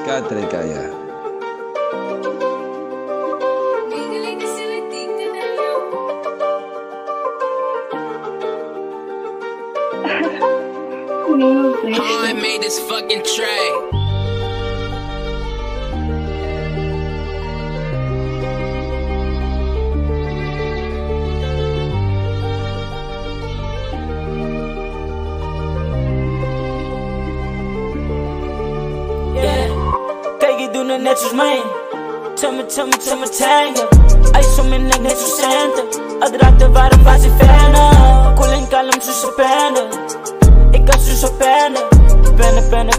Katrika, ja. I made this fucking track. Kijk, ik doe het net zoals mij. Tell me tangen. IJs om mijn nek net zo centen. Adraten waren waar ze vennen. Cool en kalm zo ze pennen. Ik kan zo zo pennen. Pennen.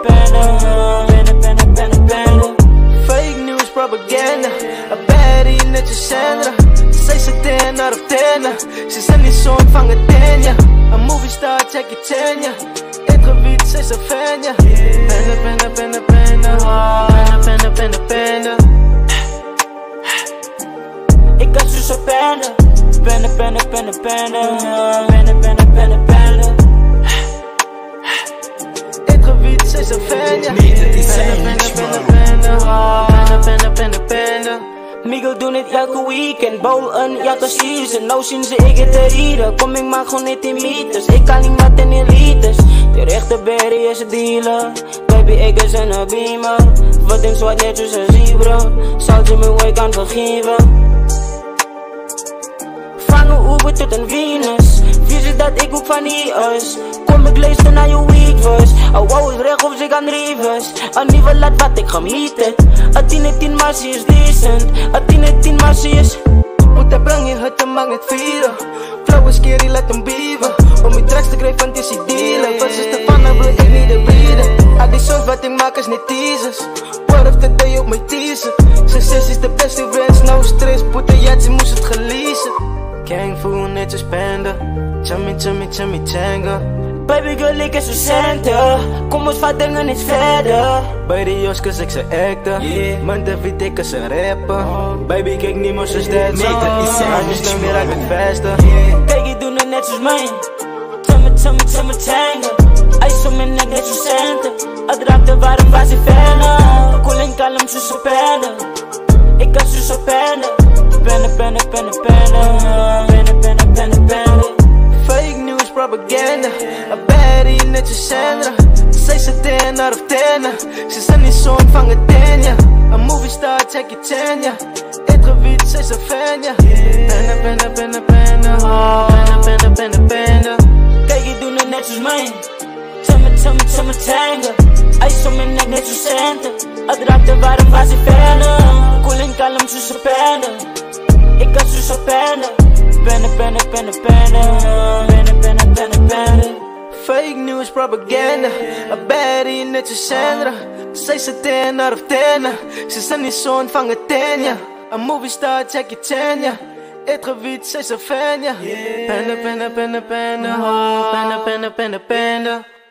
Fake news propaganda. Een baddie net je Sandra. Zij zit 10 out of 10. Ze zijn niet zo ontvangen tenja. Een movie star, check je tenja. In het gebied, zij is een fan, ja. Pennen. Ik kan zo zo pennen. Pennen. In het gebied, zij is een fan, ja. Pennen. Migo doen het elke weekend, bouwen elke season. Nou zien ze ik het te rieden, kom ik maar gewoon niet in meters. Ik kan niet matten in liters. De rechte berry is een dealer. Baby ik is een beamer. Wat in zwart netjes een zebra. Zou je me kan vergeven. Vangen Uber tot een Venus. Vies dat ik ook van hier is. Kom ik luister naar je weak voice. Wou is recht of ze kan reverse. Een nieuwe laat wat ik gemieten. A 10 massie is decent. A 10 massie is. Puta brang je hut en mag het vieren. Flow is scary, laat hem bieven. Om je tracks te krijgen van deze dealer. Wat is de van, dan wil ik niet de bieden. Al die songs wat ik maak is niet teasers. What if the day op mijn teaser. Succes is de beste friends, no stress. Puta jatje moest het gelezen. Gang voel netjes panda. Chummy changa. Baby girl ik is zo center. Kom ons vat dingen niet verder. Bij de Joskes ik ze acten. Man David ik is een rapper. Baby kijk niet meer zo sterk. Hij is nog meer uit het vesten. Kijk ik doe het net zoals mij. Tell me tangen. IJs om mijn nek net zo centen. Adraten waren waar ze vennen. Cool en kalm zo ze pennen. Ik kan zo zo pennen. Pennen. Fake news propaganda. Een baddie net je Sandra. Zij zit 10 out of 10. Ze zijn niet zo ontvangen tenja. Een movie star, check je tenja. In het gebied, zij is een fan, ja. Pennen. Kijk, ik doe het net zoals mij. Tell me tangen. IJs om mijn nek net zo centen. Adraten waren waar ze vennen. Cool en kalm zo ze pennen. Ik kan zo zo pennen. Pennen. Fake news propaganda. Een baddie net je Sandra. Zij zit 10 out of 10. Ze zijn niet zo ontvangen tenja. Een movie star, check je tenja. In het gebied, zij is een fan, ja. Pennen.